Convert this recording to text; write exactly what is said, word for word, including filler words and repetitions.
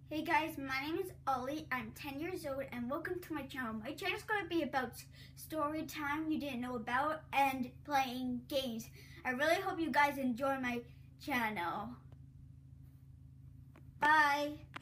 Hey guys, my name is Ollie. I'm ten years old and welcome to my channel. My channel is going to be about story time you didn't know about and playing games. I really hope you guys enjoy my channel. Bye.